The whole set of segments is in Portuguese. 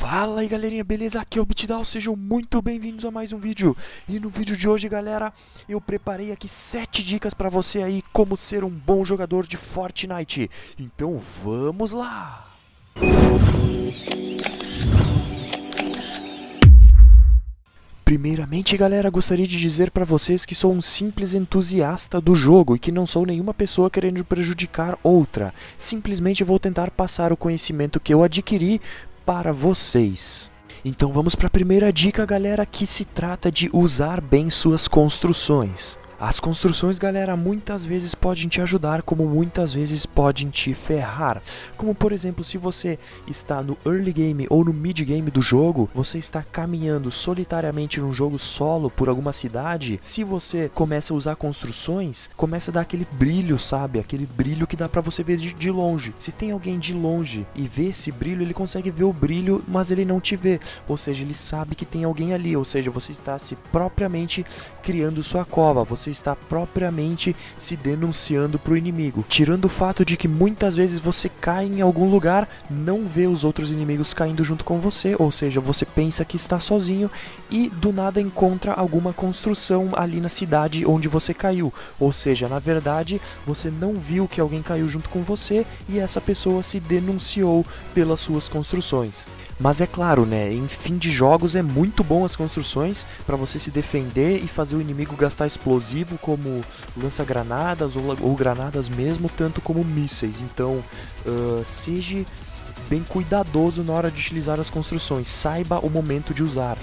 Fala aí galerinha, beleza? Aqui é o BitDAO, sejam muito bem-vindos a mais um vídeo. E no vídeo de hoje, galera, eu preparei aqui 7 dicas pra você aí como ser um bom jogador de Fortnite. Então vamos lá! Primeiramente, galera, gostaria de dizer pra vocês que sou um simples entusiasta do jogo e que não sou nenhuma pessoa querendo prejudicar outra. Simplesmente vou tentar passar o conhecimento que eu adquiri para vocês. Então vamos para a primeira dica, galera, que se trata de usar bem suas construções. As construções, galera, muitas vezes podem te ajudar, como muitas vezes podem te ferrar. Como, por exemplo, se você está no early game ou no mid game do jogo, você está caminhando solitariamente num jogo solo por alguma cidade, se você começa a usar construções, começa a dar aquele brilho, sabe? Aquele brilho que dá pra você ver de longe. Se tem alguém de longe e vê esse brilho, ele consegue ver o brilho, mas ele não te vê. Ou seja, ele sabe que tem alguém ali, ou seja, você está se propriamente criando sua cova, você está propriamente se denunciando para o inimigo. Tirando o fato de que muitas vezes você cai em algum lugar, não vê os outros inimigos caindo junto com você, ou seja, você pensa que está sozinho e do nada encontra alguma construção ali na cidade onde você caiu. Ou seja, na verdade, você não viu que alguém caiu junto com você e essa pessoa se denunciou pelas suas construções. Mas é claro, né, em fim de jogos é muito bom as construções para você se defender e fazer o inimigo gastar explosivo como lança-granadas ou granadas mesmo, tanto como mísseis. Então, seja bem cuidadoso na hora de utilizar as construções, saiba o momento de usar.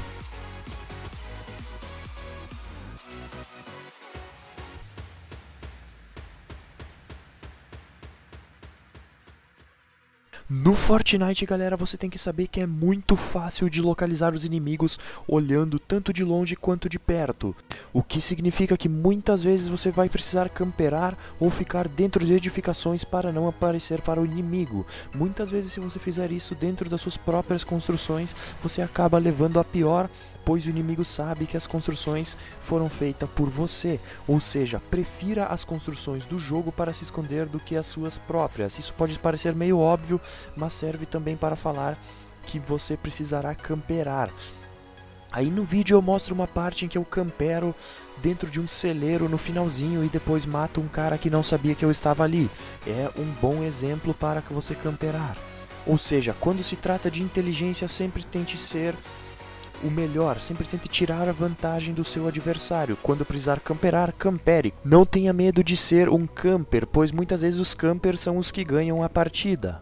No Fortnite, galera, você tem que saber que é muito fácil de localizar os inimigos olhando tanto de longe quanto de perto. O que significa que muitas vezes você vai precisar camperar ou ficar dentro de edificações para não aparecer para o inimigo. Muitas vezes, se você fizer isso dentro das suas próprias construções, você acaba levando a pior, pois o inimigo sabe que as construções foram feitas por você. Ou seja, prefira as construções do jogo para se esconder do que as suas próprias. Isso pode parecer meio óbvio, mas serve também para falar que você precisará camperar. Aí no vídeo eu mostro uma parte em que eu campero dentro de um celeiro no finalzinho e depois mato um cara que não sabia que eu estava ali. É um bom exemplo para que você camperar. Ou seja, quando se trata de inteligência, sempre tente ser o melhor, sempre tente tirar a vantagem do seu adversário. Quando precisar camperar, campere. Não tenha medo de ser um camper, pois muitas vezes os campers são os que ganham a partida.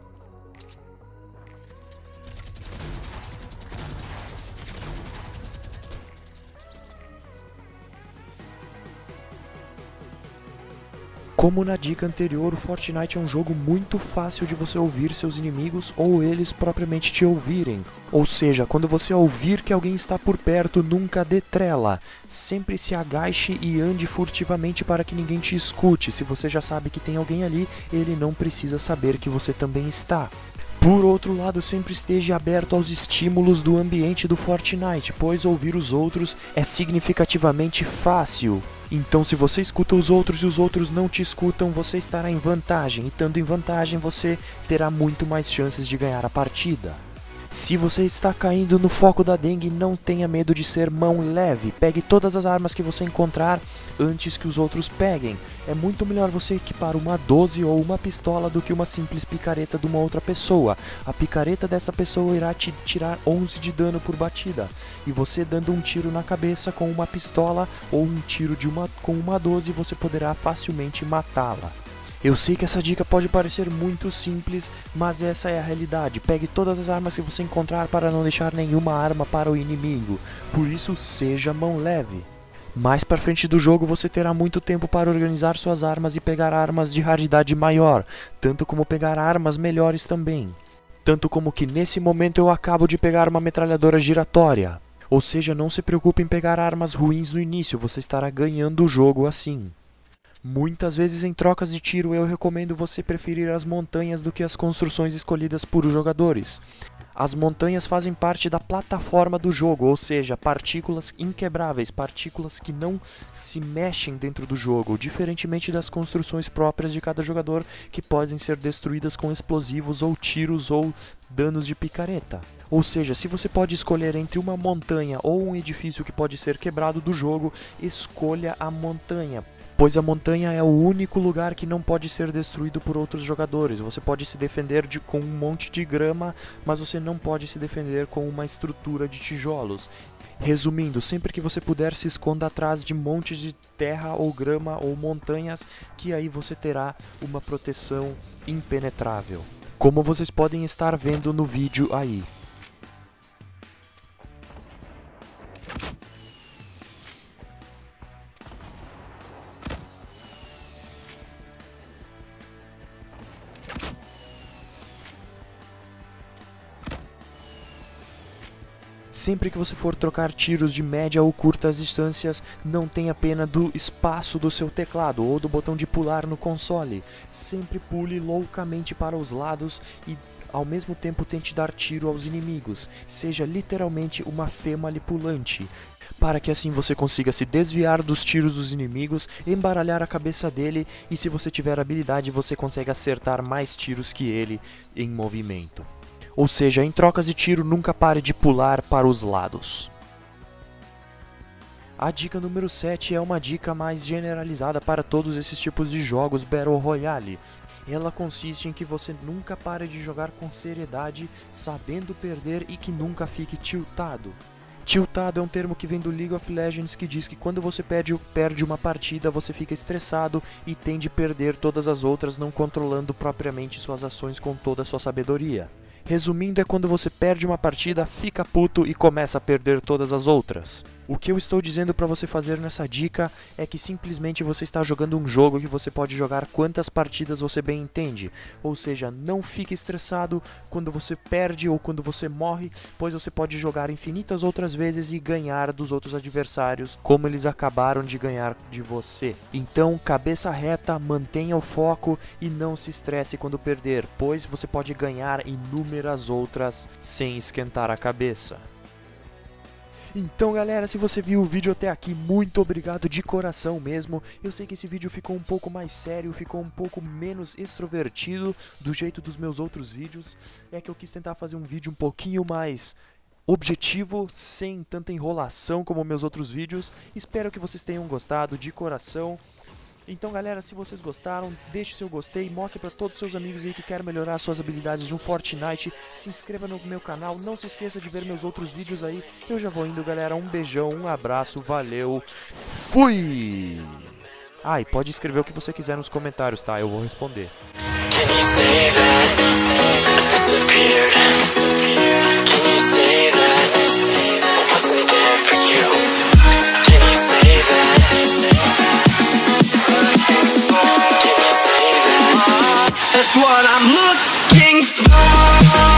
Como na dica anterior, o Fortnite é um jogo muito fácil de você ouvir seus inimigos ou eles propriamente te ouvirem. Ou seja, quando você ouvir que alguém está por perto, nunca dê trela. Sempre se agache e ande furtivamente para que ninguém te escute. Se você já sabe que tem alguém ali, ele não precisa saber que você também está. Por outro lado, sempre esteja aberto aos estímulos do ambiente do Fortnite, pois ouvir os outros é significativamente fácil. Então, se você escuta os outros e os outros não te escutam, você estará em vantagem, e estando em vantagem, você terá muito mais chances de ganhar a partida. Se você está caindo no foco da dengue, não tenha medo de ser mão leve. Pegue todas as armas que você encontrar antes que os outros peguem. É muito melhor você equipar uma 12 ou uma pistola do que uma simples picareta de uma outra pessoa. A picareta dessa pessoa irá te tirar 11 de dano por batida. E você dando um tiro na cabeça com uma pistola ou um tiro com uma 12, você poderá facilmente matá-la. Eu sei que essa dica pode parecer muito simples, mas essa é a realidade. Pegue todas as armas que você encontrar para não deixar nenhuma arma para o inimigo. Por isso, seja mão leve. Mais para frente do jogo você terá muito tempo para organizar suas armas e pegar armas de raridade maior, tanto como pegar armas melhores também. Tanto como que nesse momento eu acabo de pegar uma metralhadora giratória. Ou seja, não se preocupe em pegar armas ruins no início, você estará ganhando o jogo assim. Muitas vezes em trocas de tiro eu recomendo você preferir as montanhas do que as construções escolhidas por jogadores. As montanhas fazem parte da plataforma do jogo, ou seja, partículas inquebráveis, partículas que não se mexem dentro do jogo, diferentemente das construções próprias de cada jogador que podem ser destruídas com explosivos ou tiros ou danos de picareta. Ou seja, se você pode escolher entre uma montanha ou um edifício que pode ser quebrado do jogo, escolha a montanha. Pois a montanha é o único lugar que não pode ser destruído por outros jogadores. Você pode se defender com um monte de grama, mas você não pode se defender com uma estrutura de tijolos. Resumindo, sempre que você puder, se esconda atrás de montes de terra ou grama ou montanhas, que aí você terá uma proteção impenetrável. Como vocês podem estar vendo no vídeo aí. Sempre que você for trocar tiros de média ou curtas distâncias, não tenha pena do espaço do seu teclado ou do botão de pular no console. Sempre pule loucamente para os lados e ao mesmo tempo tente dar tiro aos inimigos. Seja literalmente uma fê manipulante, para que assim você consiga se desviar dos tiros dos inimigos, embaralhar a cabeça dele e, se você tiver habilidade, você consegue acertar mais tiros que ele em movimento. Ou seja, em trocas de tiro, nunca pare de pular para os lados. A dica número 7 é uma dica mais generalizada para todos esses tipos de jogos Battle Royale. Ela consiste em que você nunca pare de jogar com seriedade, sabendo perder e que nunca fique tiltado. Tiltado é um termo que vem do League of Legends, que diz que quando você perde uma partida, você fica estressado e tende a perder todas as outras, não controlando propriamente suas ações com toda a sua sabedoria. Resumindo, é quando você perde uma partida, fica puto e começa a perder todas as outras. O que eu estou dizendo para você fazer nessa dica é que simplesmente você está jogando um jogo que você pode jogar quantas partidas você bem entende. Ou seja, não fique estressado quando você perde ou quando você morre, pois você pode jogar infinitas outras vezes e ganhar dos outros adversários, como eles acabaram de ganhar de você. Então, cabeça reta, mantenha o foco e não se estresse quando perder, pois você pode ganhar inúmeras outras sem esquentar a cabeça. Então galera, se você viu o vídeo até aqui, muito obrigado de coração mesmo. Eu sei que esse vídeo ficou um pouco mais sério, ficou um pouco menos extrovertido do jeito dos meus outros vídeos. É que eu quis tentar fazer um vídeo um pouquinho mais objetivo, sem tanta enrolação como meus outros vídeos. Espero que vocês tenham gostado de coração. Então galera, se vocês gostaram, deixe seu gostei, mostre para todos os seus amigos aí que querem melhorar suas habilidades de um Fortnite. Se inscreva no meu canal, não se esqueça de ver meus outros vídeos aí. Eu já vou indo galera, um beijão, um abraço, valeu, fui! Ah, e pode escrever o que você quiser nos comentários, tá? Eu vou responder. That's what I'm looking for.